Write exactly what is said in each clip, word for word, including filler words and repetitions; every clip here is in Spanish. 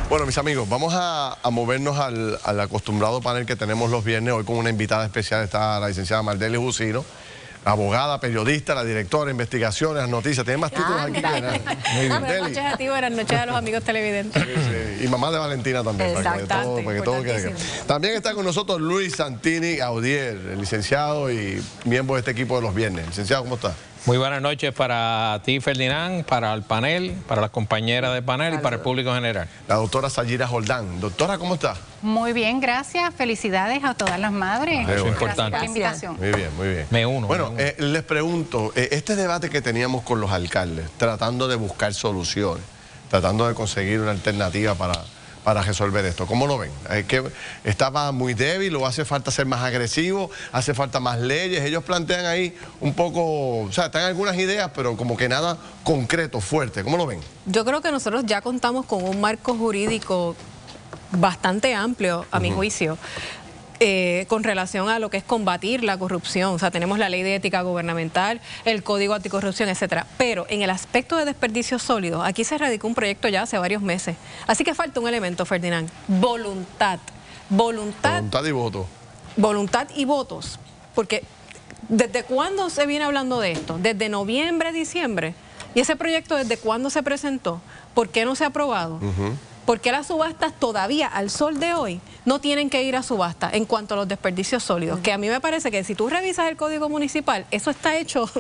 Bueno, mis amigos, vamos a, a movernos al, al acostumbrado panel que tenemos los viernes. Hoy con una invitada especial está la licenciada Mardelis Jusino, abogada, periodista, la directora de investigaciones, las noticias. Tiene más títulos aquí. Buenas noches a ti, buenas noches a los amigos televidentes. Sí, sí. Y mamá de Valentina también. Para que todo, para que todo quede. También está con nosotros Luis Santini Audier, el licenciado y miembro de este equipo de los viernes. Licenciado, ¿cómo está? Muy buenas noches para ti, Ferdinand, para el panel, para las compañeras del panel y para el público general. La doctora Sayira Jordán. Doctora, ¿cómo está? Muy bien, gracias. Felicidades a todas las madres. Eso es Gracias importante. por la invitación. Muy bien, muy bien. Me uno. Bueno, me uno. Eh, les pregunto, eh, este debate que teníamos con los alcaldes, tratando de buscar soluciones, tratando de conseguir una alternativa para... para resolver esto. ¿Cómo lo ven? ¿Es que estaba muy débil o hace falta ser más agresivo? ¿Hace falta más leyes? Ellos plantean ahí un poco, o sea, están algunas ideas, pero como que nada concreto, fuerte. ¿Cómo lo ven? Yo creo que nosotros ya contamos con un marco jurídico bastante amplio, a mi juicio, Eh, con relación a lo que es combatir la corrupción. O sea, tenemos la ley de ética gubernamental, el código anticorrupción, etcétera. Pero en el aspecto de desperdicios sólidos, aquí se radicó un proyecto ya hace varios meses. Así que falta un elemento, Ferdinand: voluntad. Voluntad, Voluntad y voto. voluntad y votos. Porque ¿desde cuándo se viene hablando de esto? Desde noviembre, diciembre. ¿Y ese proyecto desde cuándo se presentó? ¿Por qué no se ha aprobado? Uh-huh. ¿Por qué las subastas todavía, al sol de hoy, no tienen que ir a subasta en cuanto a los desperdicios sólidos? Uh-huh. Que a mí me parece que si tú revisas el Código Municipal, eso está hecho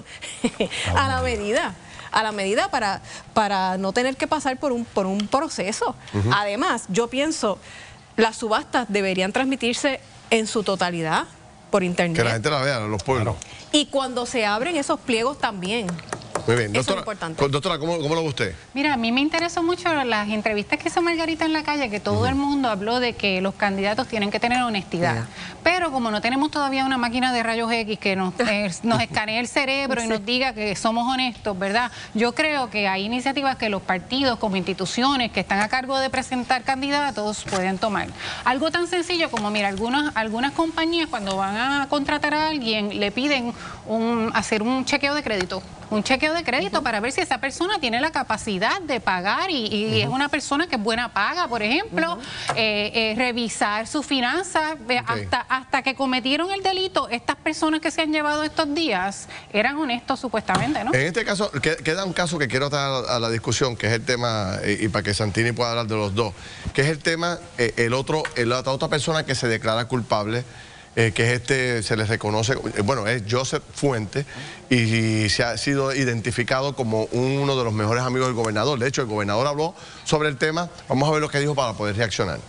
a la medida, a la medida para, para no tener que pasar por un, por un proceso. Uh-huh. Además, yo pienso, las subastas deberían transmitirse en su totalidad por internet. Que la gente la vea, los pueblos. Y cuando se abren esos pliegos también. Muy bien, Eso doctora, es importante. doctora ¿cómo, ¿cómo lo ve usted? Mira, a mí me interesó mucho las entrevistas que hizo Margarita en la calle, que todo uh-huh. el mundo habló de que los candidatos tienen que tener honestidad. Yeah. Pero como no tenemos todavía una máquina de rayos X que nos, eh, nos escanee el cerebro sí. y nos diga que somos honestos, ¿verdad? Yo creo que hay iniciativas que los partidos como instituciones que están a cargo de presentar candidatos pueden tomar. Algo tan sencillo como, mira, algunas, algunas compañías cuando van a contratar a alguien le piden un, hacer un chequeo de crédito. Un chequeo de crédito uh-huh. para ver si esa persona tiene la capacidad de pagar y, y uh-huh. es una persona que es buena paga, por ejemplo, uh-huh. eh, eh, revisar sus finanzas, eh, okay. hasta, hasta que cometieron el delito, estas personas que se han llevado estos días eran honestos supuestamente, ¿no? En este caso, queda un caso que quiero traer a la discusión, que es el tema, y, y para que Santini pueda hablar de los dos, que es el tema, eh, el otro, el, la otra persona que se declara culpable, Eh, que es este, se les reconoce, bueno, es Joseph Fuentes y, y se ha sido identificado como uno de los mejores amigos del gobernador. De hecho, el gobernador habló sobre el tema. Vamos a ver lo que dijo para poder reaccionar.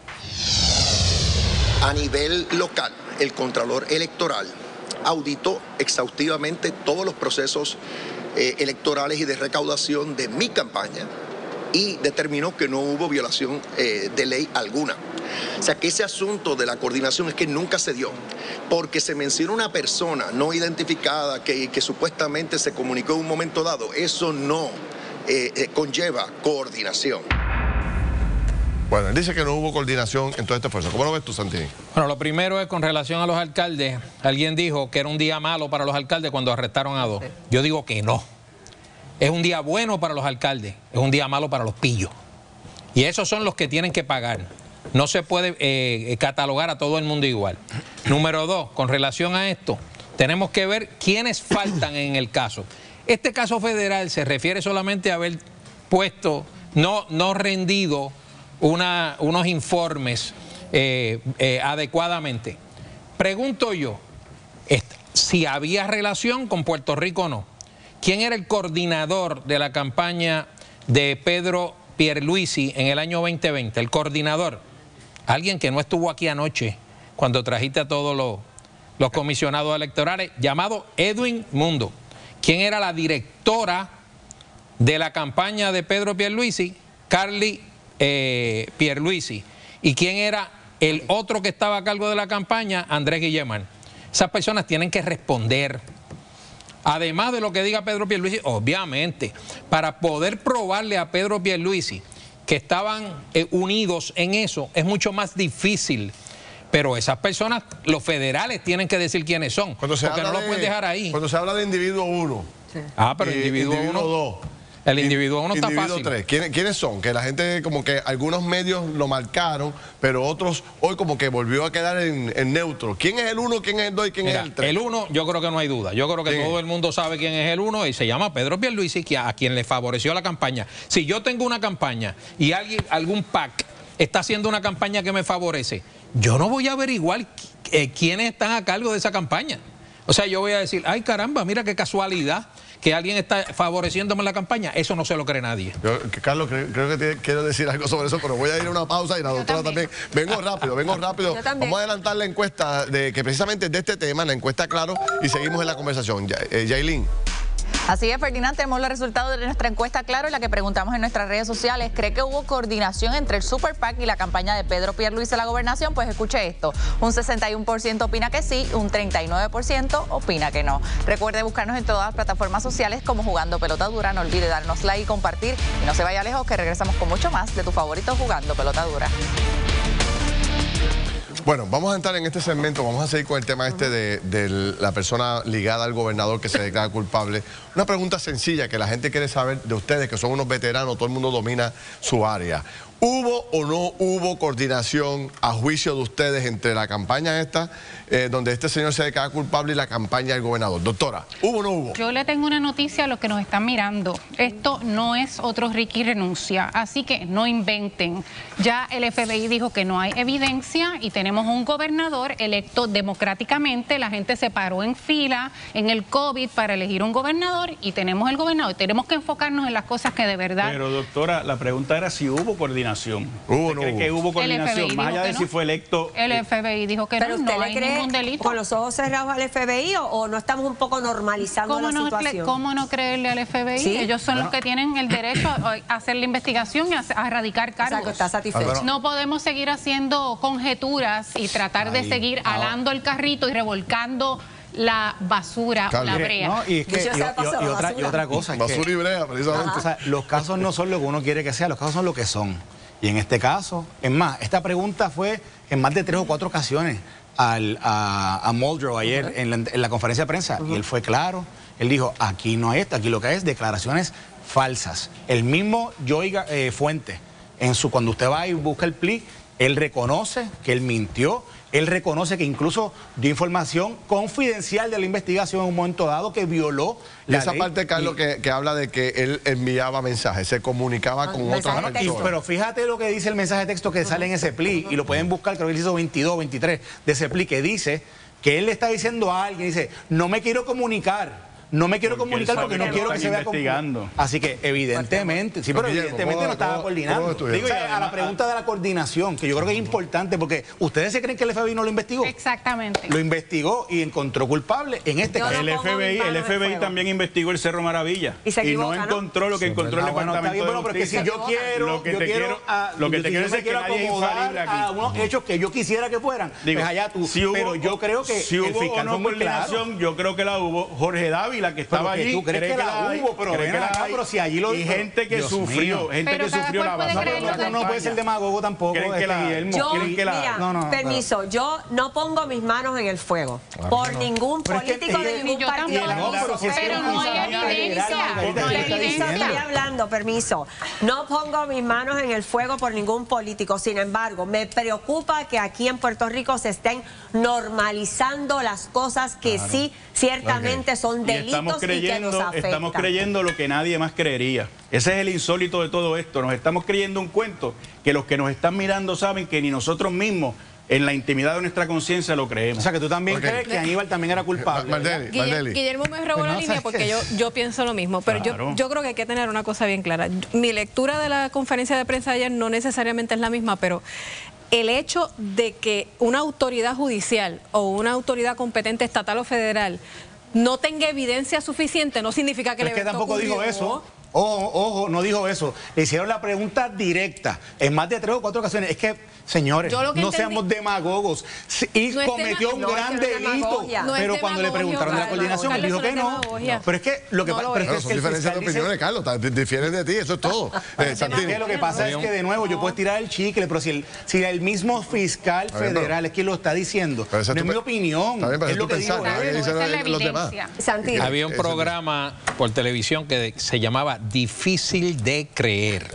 A nivel local, el Contralor Electoral auditó exhaustivamente todos los procesos eh, electorales y de recaudación de mi campaña y determinó que no hubo violación eh, de ley alguna. O sea, que ese asunto de la coordinación es que nunca se dio, porque se menciona una persona no identificada que, que supuestamente se comunicó en un momento dado. Eso no eh, eh, conlleva coordinación. Bueno, él dice que no hubo coordinación en todo este esfuerzo. ¿Cómo lo ves tú, Santini? Bueno, lo primero es con relación a los alcaldes. Alguien dijo que era un día malo para los alcaldes cuando arrestaron a dos. Yo digo que no. Es un día bueno para los alcaldes, es un día malo para los pillos. Y esos son los que tienen que pagar. No se puede eh, catalogar a todo el mundo igual. Número dos, con relación a esto, tenemos que ver quiénes faltan en el caso. Este caso federal se refiere solamente a haber puesto, no, no rendido una, unos informes eh, eh, adecuadamente. Pregunto yo, si había relación con Puerto Rico o no. ¿Quién era el coordinador de la campaña de Pedro Pierluisi en el año veinte veinte? El coordinador. Alguien que no estuvo aquí anoche cuando trajiste a todos los, los comisionados electorales, llamado Edwin Mundo. ¿Quién era la directora de la campaña de Pedro Pierluisi? Carly eh, Pierluisi. ¿Y quién era el otro que estaba a cargo de la campaña? Andrés Guillemán. Esas personas tienen que responder. Además de lo que diga Pedro Pierluisi, obviamente, para poder probarle a Pedro Pierluisi que estaban eh, unidos en eso, es mucho más difícil. Pero esas personas, los federales, tienen que decir quiénes son, cuando se porque no de, lo pueden dejar ahí. Cuando se habla de individuo uno, sí. ah, pero eh, individuo, individuo uno, dos, El individuo uno está Individuo fácil. tres. ¿Quiénes, ¿Quiénes son? Que la gente, como que algunos medios lo marcaron, pero otros hoy como que volvió a quedar en, en neutro. ¿Quién es el uno, quién es el dos y quién Mira, es el tres? el uno, yo creo que no hay duda. Yo creo que ¿Quién todo es? el mundo sabe quién es el uno y se llama Pedro Pierluisi, que a, a quien le favoreció la campaña. Si yo tengo una campaña y alguien, algún PAC está haciendo una campaña que me favorece, yo no voy a averiguar eh, quiénes están a cargo de esa campaña. O sea, yo voy a decir, ay caramba, mira qué casualidad que alguien está favoreciéndome en la campaña. Eso no se lo cree nadie. Yo, que Carlos, creo, creo que te, quiero decir algo sobre eso, pero voy a ir a una pausa y la Yo doctora también. también. Vengo rápido, vengo rápido. Yo también. Vamos a adelantar la encuesta de que precisamente de este tema, la encuesta Claro, y seguimos en la conversación. Ya, eh, Yailin. Así es, Ferdinand, tenemos los resultados de nuestra encuesta Claro, en la que preguntamos en nuestras redes sociales, ¿cree que hubo coordinación entre el Super PAC y la campaña de Pedro Pierluisi a la gobernación? Pues escuche esto, un sesenta y uno por ciento opina que sí, un treinta y nueve por ciento opina que no. Recuerde buscarnos en todas las plataformas sociales como Jugando Pelota Dura, no olvide darnos like y compartir, y no se vaya lejos que regresamos con mucho más de tu favorito Jugando Pelota Dura. Bueno, vamos a entrar en este segmento, vamos a seguir con el tema este de, de la persona ligada al gobernador que se declara culpable. Una pregunta sencilla que la gente quiere saber de ustedes, que son unos veteranos, todo el mundo domina su área. ¿Hubo o no hubo coordinación a juicio de ustedes entre la campaña esta, eh, donde este señor se declara culpable, y la campaña del gobernador? Doctora, ¿hubo o no hubo? Yo le tengo una noticia a los que nos están mirando. Esto no es otro Ricky renuncia, así que no inventen. Ya el F B I dijo que no hay evidencia y tenemos un gobernador electo democráticamente. La gente se paró en fila en el COVID para elegir un gobernador y tenemos el gobernador. Tenemos que enfocarnos en las cosas que de verdad... Pero doctora, la pregunta era si hubo coordinación. ¿Hubo o ¿Usted no cree hubo? que hubo El F B I coordinación? Más dijo allá que de no. si fue electo... El F B I dijo que ¿Pero no, usted no le hay cree ningún delito. con los ojos cerrados al F B I o, o no estamos un poco normalizando ¿Cómo la no, situación? ¿Cómo no creerle al F B I? ¿Sí? Ellos son los que tienen el derecho a a hacer la investigación y a, a radicar O sea, cargos. que está satisfecho. No podemos seguir haciendo conjeturas y tratar de seguir alando el carrito y revolcando la basura o Carlos. la Mire, brea. No, y es que Dicho y, sea de y- paso, y la otra, y basura. otra cosa es que, Basura y brea, precisamente. o sea, los casos no son lo que uno quiere que sea, los casos son lo que son. Y en este caso, es más, esta pregunta fue en más de tres o cuatro ocasiones al, a, a Muldrow ayer en la, en la conferencia de prensa, y él fue claro, él dijo, aquí no hay esto, aquí lo que hay es declaraciones falsas. El mismo Joey eh, Fuente, en su, cuando usted va y busca el plea, él reconoce que él mintió, él reconoce que incluso dio información confidencial de la investigación en un momento dado que violó Y la esa ley. parte, Carlos, Y- que, que habla de que él enviaba mensajes, se comunicaba con mensaje otras de Bueno, y- personas. pero fíjate lo que dice el mensaje de texto que sale en ese plea, y lo pueden buscar, creo que él hizo veintidós, veintitrés de ese plea, que dice que él le está diciendo a alguien, dice, no me quiero comunicar. No me quiero Porque comunicar él porque sabe no que quiero lo que se están vea como... investigando. Así que evidentemente, sí, pero Guillermo, evidentemente ¿cómo- no estaba cómo- coordinando. cómo estudió? Digo, Sí, a la además- pregunta de la coordinación, que yo creo que es importante, porque ustedes se creen que el F B I no lo investigó. Exactamente. Lo investigó y encontró culpable en este Yo caso. El no pongo F B I, mis manos el en F B I fuego. también investigó el Cerro Maravilla. Y se no equivoca, ¿no? encontró lo que encontró el Ah, bueno, está Departamento bien, de bueno, pero es que si Justicia. yo quiero, Lo que yo te quiero, quiero- ah, lo que yo- te si quiero yo decir me es que nadie es acomodar infalible aquí. a unos hechos que yo quisiera que fueran, Digo, pues allá tú. si hubo- pero yo creo que si el hubo fiscal o fue no muy claro. coordinación, yo creo que la hubo. Jorge Dávila, que estaba Pero que allí, tú crees cree que la hay, hubo, pero cree ven que la acá, hay. pero si allí lo- Y gente que Dios sufrió, mío. gente Pero que cada sufrió cual la puede base. creer No, lo que no puede ser demagogo tampoco, ¿Creen que este, la- Guillermo. Yo, ¿Creen que la- mira, No, no, permiso, yo no pongo mis manos en el fuego por ningún Pero es que- político es de que- ningún yo partido. tampoco, Permiso, pero si pero no hay permiso, evidencia, permiso, no hay permiso, evidencia. estoy hablando, permiso. No pongo mis manos en el fuego por ningún político. Sin embargo, me preocupa que aquí en Puerto Rico se estén normalizando las cosas que sí ciertamente son Y delitos estamos y que creyendo, nos afectan. estamos creyendo lo que nadie más creería. Ese es el insólito de todo esto. Nos estamos creyendo un cuento que los que nos están mirando saben que ni nosotros mismos, en la intimidad de nuestra conciencia, lo creemos. O sea, que tú también Ok. crees que Aníbal también era culpable. Ma- ¿verdad? Maldeli, Guille- Maldeli. Guillermo me robó Pues la no, línea ¿sabes porque qué? yo, yo pienso lo mismo, pero Claro. yo, yo creo que hay que tener una cosa bien clara. Mi lectura de la conferencia de prensa de ayer no necesariamente es la misma, pero el hecho de que una autoridad judicial o una autoridad competente estatal o federal no tenga evidencia suficiente no significa que Pero el es que evento tampoco dijo ocurrió. eso. Ojo, ojo, no dijo eso. Le hicieron la pregunta directa en más de tres o cuatro ocasiones. Es que, señores, Yo lo que no entendí- seamos demagogos. Sí, y No es cometió tema- un no, es gran que no es delito. demagogia. No es pero cuando le demagogia, preguntaron de la Carlos. coordinación, él dijo Carlos, que eso no es no. demagogia. Pero es que lo que No pasa lo pero es. Claro, es que son el diferencias de fiscal dice- opiniones, Carlos. ta- Difieren de ti, eso es todo. Eh, Santini. que lo que pasa es que de nuevo yo puedo tirar el chicle, pero si el, si el mismo fiscal A ver, pero- federal es quien lo está diciendo, Pero esa no es es tu mi pe- opinión, Está bien, pero es es lo tu que digo pensar, él. ¿no? Esa dicen es la los demás. evidencia. Santini. Eh, Había un Eso- programa por televisión que se llamaba difícil de creer.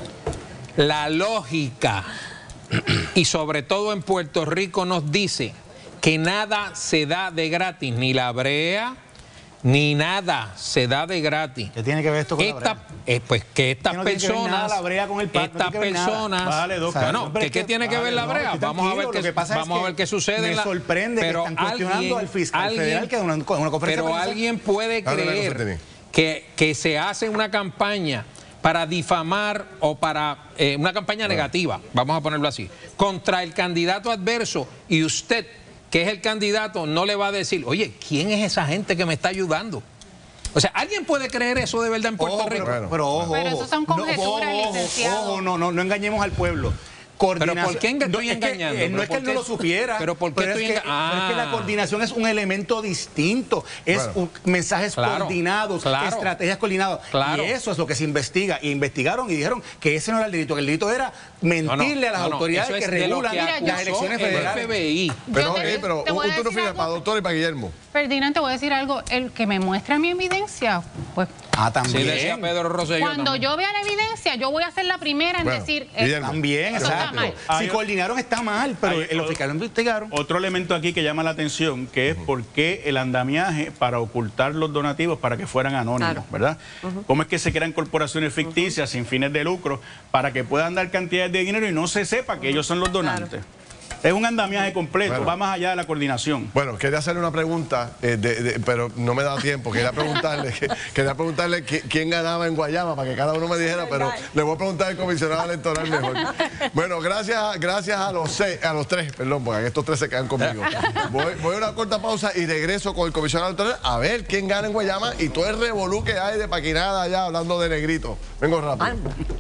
La lógica, y sobre todo en Puerto Rico, nos dice que nada se da de gratis, ni la brea, ni nada se da de gratis. ¿Qué tiene que ver esto con Esta, la brea? eh, pues que estas no tiene que ver personas, nada la brea con el PAC, no estas tiene que ver nada. personas, Vale, dos bueno, Hombre, ¿qué, es qué que- tiene que ver vale, la no, brea? estoy Vamos a ver tranquilo, qué, lo que pasa es vamos a que ver qué sucede. me en la- sorprende que pero están cuestionando alguien- al fiscal alguien- federal que en una, en una conferencia Pero de prensa- alguien puede Háblame, creer José Tení. que, que se hace una campaña para difamar o para eh, una campaña negativa, vamos a ponerlo así, contra el candidato adverso, y usted, que es el candidato, no le va a decir, oye, ¿quién es esa gente que me está ayudando? O sea, ¿alguien puede creer eso de verdad en Puerto Ojo, Rico? Pero, pero ojo, Pero ojo. eso son No, conjeturas, ojo, ojo, licenciado. Ojo, no, no, no engañemos al pueblo. ¿Pero Coordinación- por qué enga- estoy No, es que, engañando? eh, no ¿Pero es que por él no qué? lo supiera. ¿Pero por qué es estoy que, enga- pero es que la Ah. coordinación es un elemento distinto. Es Bueno. un- mensajes Claro, coordinados, claro. estrategias coordinadas. Claro. Y eso es lo que se investiga. Y investigaron y dijeron que ese no era el delito, que el delito era mentirle a las no, no, autoridades eso es que de lo regulan que las acusó elecciones el federales. F B I. Pero, Yo ok, te- pero te un, voy a un turno decir final algo. para doctor y para Guillermo. Ferdinand, te voy a decir algo. El que me muestra mi evidencia, pues Ah, Sí, también. decía Pedro Rosselló cuando también. yo vea la evidencia, yo voy a ser la primera en Bueno, decir... eh, Guillermo. También, Eso está exacto. mal. Si Hay- coordinaron está mal, pero hay- eh, los fiscales investigaron. Otro elemento aquí que llama la atención, que es por qué el andamiaje para ocultar los donativos para que fueran anónimos, Claro. ¿verdad? ¿Cómo es que se crean corporaciones ficticias sin fines de lucro para que puedan dar cantidades de dinero y no se sepa que ellos son los donantes? Es un andamiaje completo, Bueno. va más allá de la coordinación. Bueno, quería hacerle una pregunta, eh, de- de- pero no me da tiempo. Quería preguntarle, que- quería preguntarle qui- quién ganaba en Guayama para que cada uno me dijera, pero le voy a preguntar al comisionado electoral mejor. Bueno, gracias, gracias a los seis, a los tres, perdón, porque estos tres se quedan conmigo. Voy, voy a una corta pausa y regreso con el comisionado electoral a ver quién gana en Guayama y todo el revolú que hay de paquinada allá hablando de negrito. Vengo rápido.